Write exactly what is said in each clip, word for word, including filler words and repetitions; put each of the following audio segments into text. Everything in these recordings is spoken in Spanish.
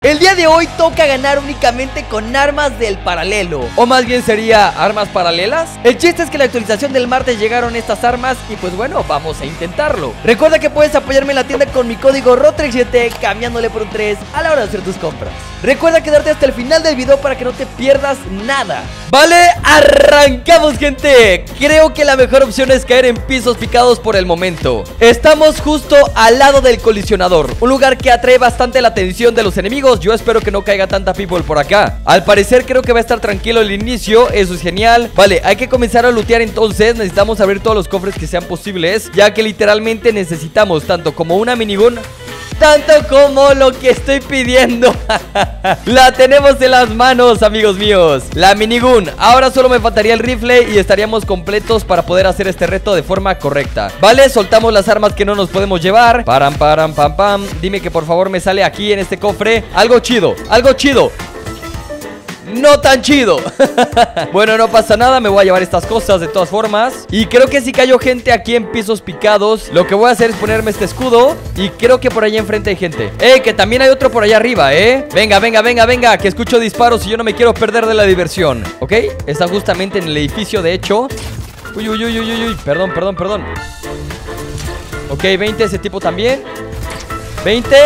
El día de hoy toca ganar únicamente con armas del paralelo, o más bien sería armas paralelas. El chiste es que la actualización del martes llegaron estas armas y pues bueno, vamos a intentarlo. Recuerda que puedes apoyarme en la tienda con mi código Rotrex siete, cambiándole por un tres a la hora de hacer tus compras. Recuerda quedarte hasta el final del video para que no te pierdas nada. Vale, arrancamos, gente. Creo que la mejor opción es caer en pisos picados por el momento. Estamos justo al lado del colisionador, un lugar que atrae bastante la atención de los enemigos. Yo espero que no caiga tanta people por acá. Al parecer creo que va a estar tranquilo el inicio. Eso es genial. Vale, hay que comenzar a lootear entonces. Necesitamos abrir todos los cofres que sean posibles, ya que literalmente necesitamos tanto como una minigun, tanto como lo que estoy pidiendo. La tenemos en las manos, amigos míos. La minigun. Ahora solo me faltaría el rifle y estaríamos completos para poder hacer este reto de forma correcta. Vale, soltamos las armas que no nos podemos llevar. Param, param, pam, pam. Dime que por favor me sale aquí en este cofre algo chido, algo chido. No tan chido. Bueno, no pasa nada, me voy a llevar estas cosas de todas formas. Y creo que si cayó gente aquí en pisos picados, lo que voy a hacer es ponerme este escudo. Y creo que por allá enfrente hay gente. Eh, que también hay otro por allá arriba, eh. Venga, venga, venga, venga, que escucho disparos y yo no me quiero perder de la diversión. Ok, está justamente en el edificio, de hecho. Uy, uy, uy, uy, uy, uy. Perdón, perdón, perdón. Ok, veinte, ese tipo también. Veinte.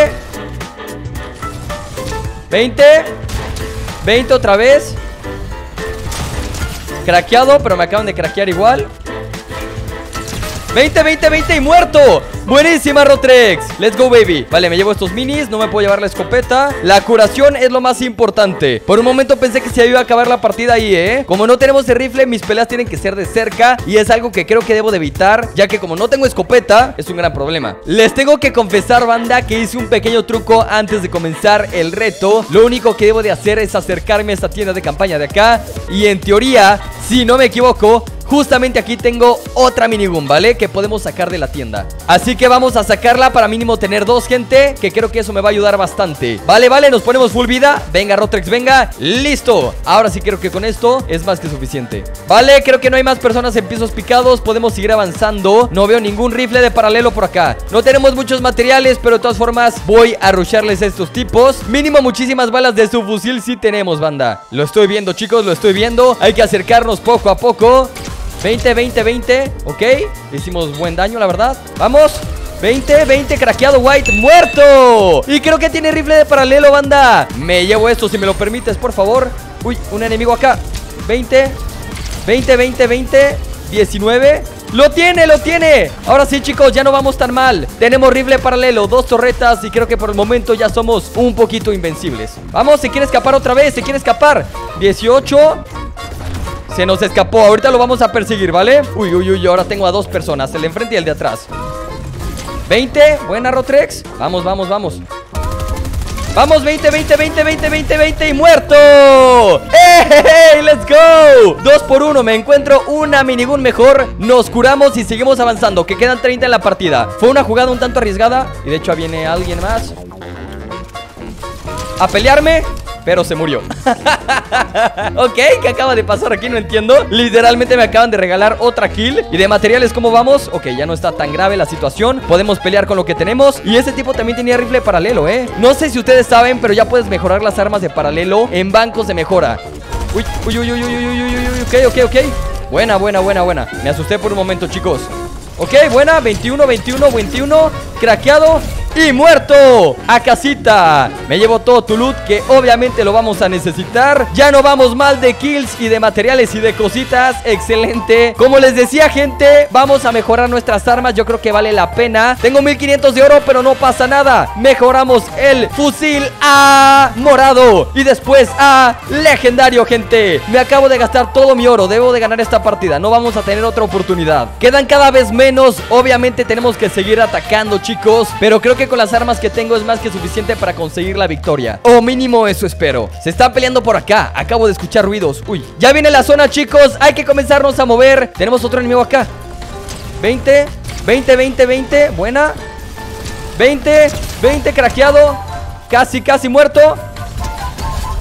Veinte. veinte otra vez. Craqueado, pero me acaban de craquear igual. veinte, veinte, veinte y muerto. Buenísima, Rotrex. Let's go, baby. Vale, me llevo estos minis. No me puedo llevar la escopeta. La curación es lo más importante. Por un momento pensé que se iba a acabar la partida ahí, ¿eh? Como no tenemos el rifle, mis peleas tienen que ser de cerca. Y es algo que creo que debo de evitar, ya que como no tengo escopeta, es un gran problema. Les tengo que confesar, banda, que hice un pequeño truco antes de comenzar el reto. Lo único que debo de hacer es acercarme a esta tienda de campaña de acá. Y en teoría, si no me equivoco, justamente aquí tengo otra minigun, ¿vale? Que podemos sacar de la tienda. Así que vamos a sacarla para mínimo tener dos, gente, que creo que eso me va a ayudar bastante. Vale, vale, nos ponemos full vida. Venga, Rotrex, venga. Listo. Ahora sí creo que con esto es más que suficiente. Vale, creo que no hay más personas en pisos picados. Podemos seguir avanzando. No veo ningún rifle de paralelo por acá. No tenemos muchos materiales, pero de todas formas voy a rusharles a estos tipos. Mínimo muchísimas balas de su fusil sí tenemos, banda. Lo estoy viendo, chicos, lo estoy viendo. Hay que acercarnos poco a poco. veinte, veinte, veinte. Ok, hicimos buen daño, la verdad. Vamos, veinte, veinte, craqueado, white, muerto. Y creo que tiene rifle de paralelo, banda. Me llevo esto si me lo permites, por favor. Uy, un enemigo acá. Veinte, veinte, veinte, veinte, diecinueve. ¡Lo tiene, lo tiene! Ahora sí, chicos, ya no vamos tan mal. Tenemos rifle paralelo, dos torretas. Y creo que por el momento ya somos un poquito invencibles. Vamos, se quiere escapar otra vez, se quiere escapar. dieciocho. Se nos escapó, ahorita lo vamos a perseguir, ¿vale? Uy, uy, uy, ahora tengo a dos personas, el de enfrente y el de atrás. veinte, buena, Rotrex. Vamos, vamos, vamos. Vamos, veinte, veinte, veinte, veinte, veinte, veinte y muerto. ¡Hey, let's go! Dos por uno, me encuentro una minigun mejor. Nos curamos y seguimos avanzando, que quedan treinta en la partida. Fue una jugada un tanto arriesgada. Y de hecho viene alguien más a pelearme, pero se murió. Ok, ¿qué acaba de pasar aquí? No entiendo. Literalmente me acaban de regalar otra kill. ¿Y de materiales cómo vamos? Ok, ya no está tan grave la situación. Podemos pelear con lo que tenemos. Y ese tipo también tenía rifle paralelo, ¿eh? No sé si ustedes saben, pero ya puedes mejorar las armas de paralelo en bancos de mejora. Uy, uy, uy, uy, uy, uy, uy, uy, uy. Ok, ok, ok. Buena, buena, buena, buena. Me asusté por un momento, chicos. Ok, buena, veintiuno, veintiuno, veintiuno. Craqueado y muerto. A casita. Me llevo todo tu loot, que obviamente lo vamos a necesitar. Ya no vamos mal de kills y de materiales y de cositas. Excelente. Como les decía, gente, vamos a mejorar nuestras armas. Yo creo que vale la pena. Tengo mil quinientos de oro, pero no pasa nada. Mejoramos el fusil a morado y después a legendario, gente. Me acabo de gastar todo mi oro. Debo de ganar esta partida. No vamos a tener otra oportunidad. Quedan cada vez menos. Obviamente tenemos que seguir atacando, chicos, pero creo que con las armas que tengo es más que suficiente para conseguir la victoria. O mínimo eso espero. Se está peleando por acá. Acabo de escuchar ruidos. Uy, ya viene la zona, chicos. Hay que comenzarnos a mover. Tenemos otro enemigo acá. veinte, veinte, veinte, veinte. Buena. veinte, veinte, craqueado. Casi, casi muerto.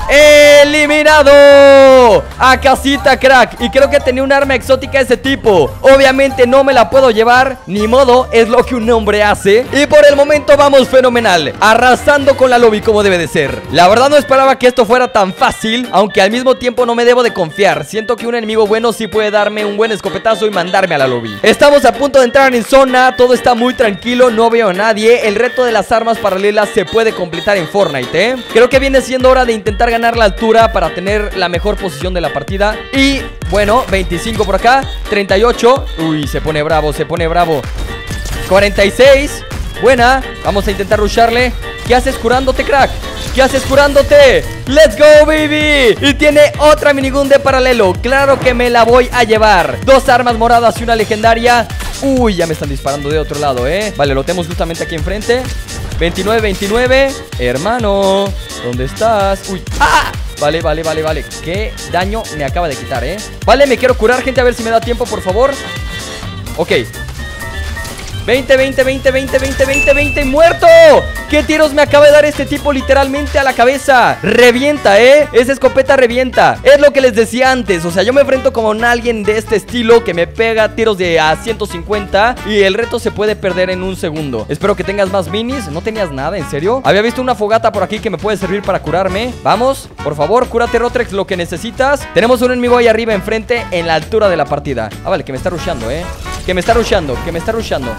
¡Eliminado! A casita, crack. Y creo que tenía un arma exótica de ese tipo. Obviamente no me la puedo llevar. Ni modo, es lo que un hombre hace. Y por el momento vamos fenomenal, arrasando con la lobby como debe de ser. La verdad no esperaba que esto fuera tan fácil, aunque al mismo tiempo no me debo de confiar. Siento que un enemigo bueno sí puede darme un buen escopetazo y mandarme a la lobby. Estamos a punto de entrar en zona. Todo está muy tranquilo, no veo a nadie. El reto de las armas paralelas se puede completar en Fortnite, ¿eh? Creo que viene siendo hora de intentar ganar la altura para tener la mejor posición de la partida. Y bueno, veinticinco por acá, treinta y ocho. Uy, se pone bravo, se pone bravo. cuarenta y seis. Buena, vamos a intentar rusharle. ¿Qué haces curándote, crack? ¿Qué haces curándote? ¡Let's go, baby! Y tiene otra minigun de paralelo. Claro que me la voy a llevar. Dos armas moradas y una legendaria. Uy, ya me están disparando de otro lado, ¿eh? Vale, lo tenemos justamente aquí enfrente. veintinueve, veintinueve. Hermano, ¿dónde estás? Uy, ¡ah! Vale, vale, vale, vale. Qué daño me acaba de quitar, ¿eh? Vale, me quiero curar, gente, a ver si me da tiempo, por favor. Ok. veinte, veinte, veinte, veinte, veinte, veinte, veinte. ¡Muerto! ¿Qué tiros me acaba de dar este tipo literalmente a la cabeza? Revienta, ¿eh? Esa escopeta revienta. Es lo que les decía antes. O sea, yo me enfrento con alguien de este estilo que me pega tiros de a ciento cincuenta y el reto se puede perder en un segundo. Espero que tengas más minis. ¿No tenías nada? ¿En serio? Había visto una fogata por aquí que me puede servir para curarme. Vamos, por favor, cúrate, Rotrex, lo que necesitas. Tenemos un enemigo ahí arriba enfrente en la altura de la partida. Ah, vale, que me está rusheando, ¿eh? Que me está rusheando, que me está rusheando.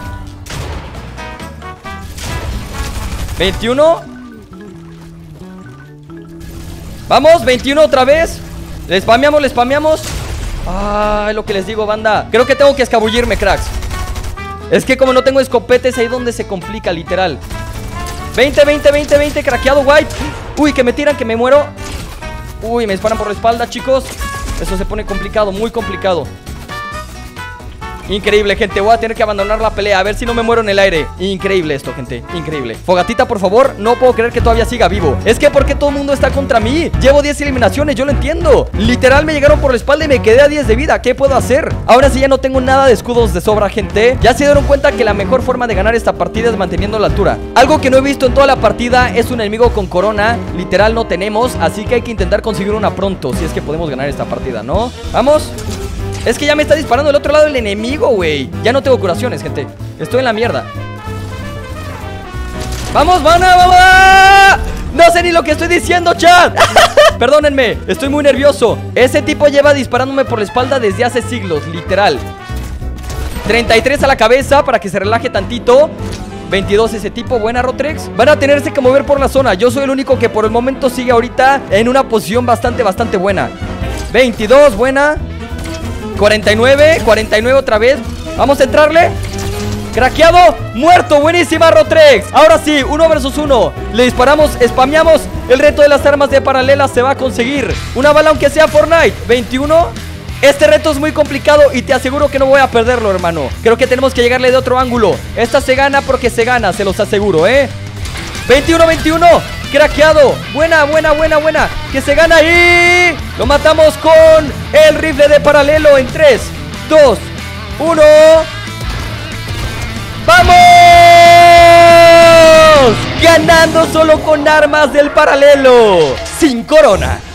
veintiuno. Vamos, veintiuno otra vez. Le spameamos, le spameamos. Ah, es lo que les digo, banda. Creo que tengo que escabullirme, cracks. Es que como no tengo escopeta es ahí donde se complica, literal. veinte, veinte, veinte, veinte, craqueado, white. Uy, que me tiran, que me muero. Uy, me disparan por la espalda, chicos. Eso se pone complicado, muy complicado. Increíble, gente, voy a tener que abandonar la pelea. A ver si no me muero en el aire. Increíble esto, gente, increíble. Fogatita, por favor, no puedo creer que todavía siga vivo. Es que ¿por qué todo el mundo está contra mí? Llevo diez eliminaciones, yo lo entiendo. Literal me llegaron por la espalda y me quedé a diez de vida. ¿Qué puedo hacer? Ahora sí ya no tengo nada de escudos de sobra, gente. Ya se dieron cuenta que la mejor forma de ganar esta partida es manteniendo la altura. Algo que no he visto en toda la partida es un enemigo con corona. Literal no tenemos, así que hay que intentar conseguir una pronto, si es que podemos ganar esta partida, ¿no? Vamos. Es que ya me está disparando del otro lado el enemigo, güey. Ya no tengo curaciones, gente. Estoy en la mierda. ¡Vamos, mana, vamos! No sé ni lo que estoy diciendo, chat. Perdónenme, estoy muy nervioso. Ese tipo lleva disparándome por la espalda desde hace siglos, literal. treinta y tres a la cabeza para que se relaje tantito. veintidós ese tipo, buena, Rotrex. Van a tenerse que mover por la zona. Yo soy el único que por el momento sigue ahorita en una posición bastante, bastante buena. veintidós, buena. cuarenta y nueve, cuarenta y nueve otra vez. Vamos a entrarle. Craqueado, muerto, buenísima, Rotrex. Ahora sí, uno versus uno. Le disparamos, spameamos. El reto de las armas de paralelas se va a conseguir. Una bala aunque sea Fortnite. veintiuno. Este reto es muy complicado y te aseguro que no voy a perderlo, hermano. Creo que tenemos que llegarle de otro ángulo. Esta se gana porque se gana, se los aseguro, ¿eh? veintiuno, veintiuno. Craqueado, buena, buena, buena, buena. Que se gana ahí. Lo matamos con el rifle de paralelo en tres, dos, uno. ¡Vamos! Ganando solo con armas del paralelo, sin corona.